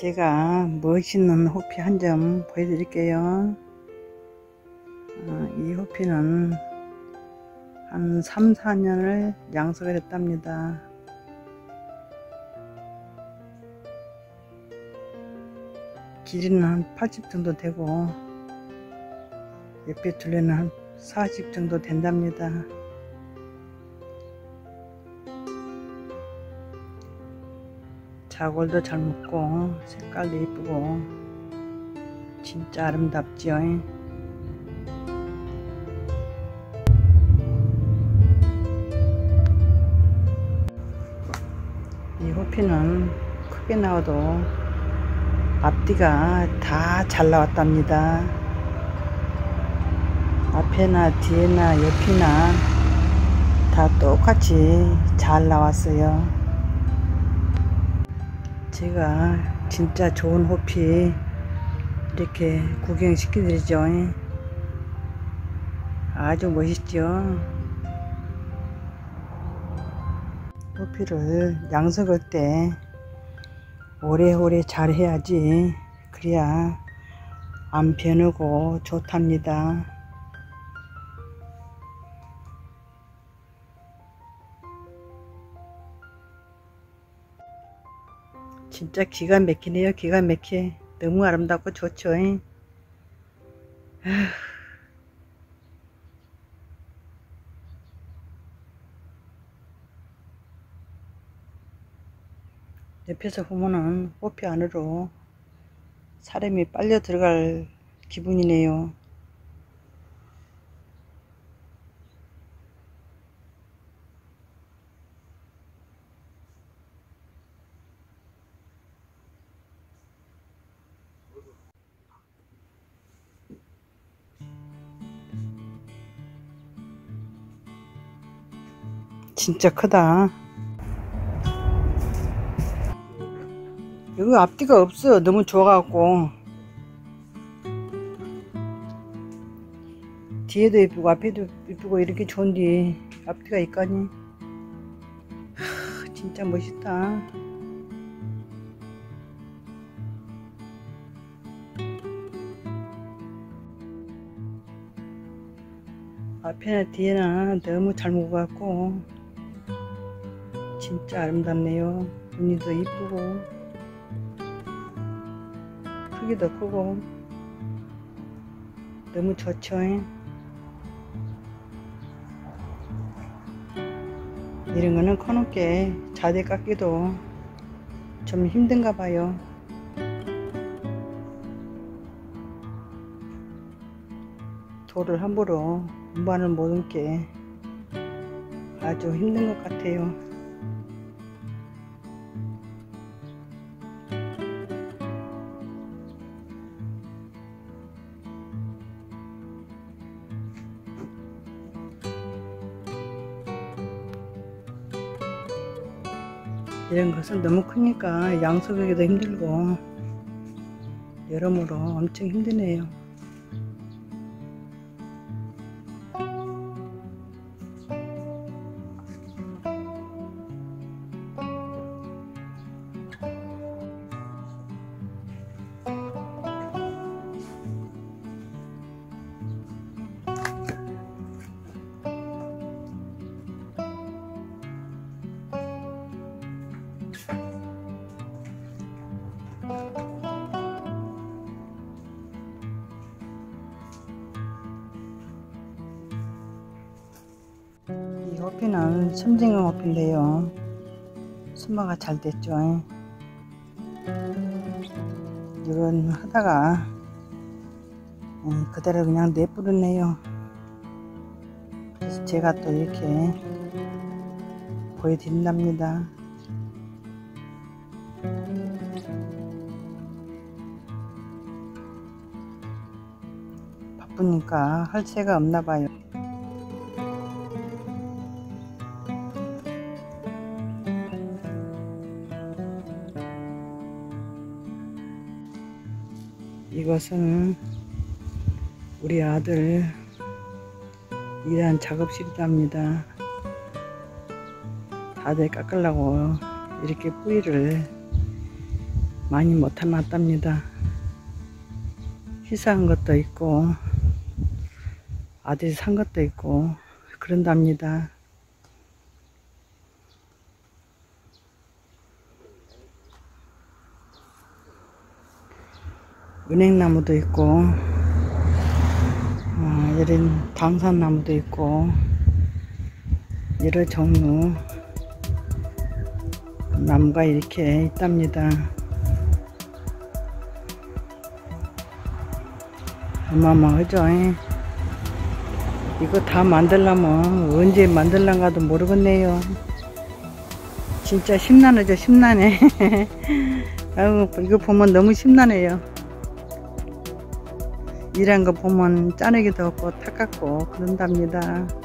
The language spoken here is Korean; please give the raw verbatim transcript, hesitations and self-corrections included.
제가 멋있는 호피 한 점 보여드릴게요. 어, 이 호피는 한 삼, 사 년을 양석을 했답니다. 길이는 한 팔십 정도 되고 옆에 둘레는 한 사십 정도 된답니다. 자골도 잘 먹고 색깔도 예쁘고 진짜 아름답지요. 이 호피는 크게 나와도 앞뒤가 다 잘 나왔답니다. 앞에나 뒤에나 옆이나 다 똑같이 잘 나왔어요. 제가 진짜 좋은 호피 이렇게 구경시켜드리죠. 아주 멋있죠. 호피를 양석할 때 오래오래 잘 해야지 그래야 안 변하고 좋답니다. 진짜 기가 막히네요. 기가 막혀. 너무 아름답고 좋죠. 옆에서 보면은 호피 안으로 사람이 빨려 들어갈 기분이네요. 진짜 크다. 여기 앞뒤가 없어요. 너무 좋아갖고 뒤에도 예쁘고 앞에도 예쁘고 이렇게 좋은데 앞뒤가 있까니 하, 진짜 멋있다. 앞에나 뒤에나 너무 잘 먹어갖고 진짜 아름답네요. 무늬도 이쁘고 크기도 크고 너무 좋죠. 이런 거는 커놓게 자대 깎기도 좀 힘든가 봐요. 돌을 함부로 운반을 못 옮게 아주 힘든 것 같아요. 이런 것은 너무 크니까 양석하기도 힘들고 여러모로 엄청 힘드네요. 이 호피는 섬진강 호피인데요. 수마가 잘 됐죠. 이건 하다가 그대로 그냥 내버렸네요. 그래서 제가 또 이렇게 보여드린답니다. 바쁘니까 할 새가 없나봐요. 이것은 우리 아들 일한 작업실이랍니다. 다들 깎으려고 이렇게 뿌리를 많이 못 해놨답니다. 희사한 것도 있고 아들이 산 것도 있고 그런답니다. 은행나무도 있고 어, 이런 당산나무도 있고 여러 종류 나무가 이렇게 있답니다. 어마어마하죠. 이거 다 만들려면 언제 만들란가도 모르겠네요. 진짜 심란하죠. 심란해. 아유, 이거 보면 너무 심란해요. 일한 거 보면 짜내기도 없고 탁 같고 그런답니다.